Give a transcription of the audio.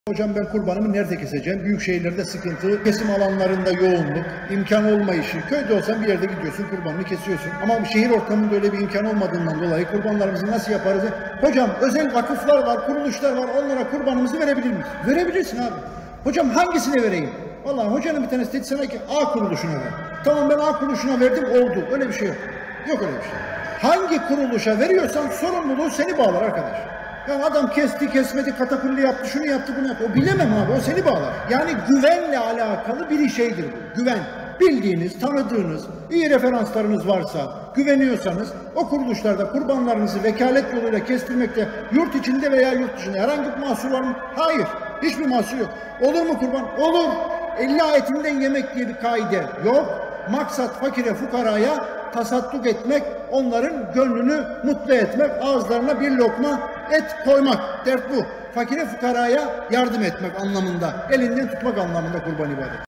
Hocam ben kurbanımı nerede keseceğim? Büyük şehirlerde sıkıntı, kesim alanlarında yoğunluk, imkan olmayışı. Köyde olsan bir yerde gidiyorsun, kurbanını kesiyorsun. Ama şehir ortamında öyle bir imkan olmadığından dolayı kurbanlarımızı nasıl yaparız? Hocam özel vakıflar var, kuruluşlar var, onlara kurbanımızı verebilir miyiz? Verebilirsin abi. Hocam hangisine vereyim? Vallahi hocanın bir tanesi dedi sana ki A kuruluşuna ver. Tamam ben A kuruluşuna verdim, oldu. Öyle bir şey yok. Yok öyle bir şey. Hangi kuruluşa veriyorsan sorumluluğu seni bağlar arkadaş. Yani adam kesti, kesmedi, katakulli yaptı, şunu yaptı, bunu yaptı. O bilemem abi, o seni bağlar. Yani güvenle alakalı bir şeydir bu. Güven. Bildiğiniz, tanıdığınız, iyi referanslarınız varsa, güveniyorsanız o kuruluşlarda kurbanlarınızı vekalet yoluyla kestirmekte yurt içinde veya yurt dışında herhangi bir mahsur var mı? Hayır. Hiçbir mahsur yok. Olur mu kurban? Olur. 50 etinden yemek diye bir kaide yok. Maksat fakire, fukaraya tasadduk etmek, onların gönlünü mutlu etmek, ağızlarına bir lokma et koymak. Dert bu. Fakire, fukaraya yardım etmek anlamında, elinden tutmak anlamında kurban ibadet.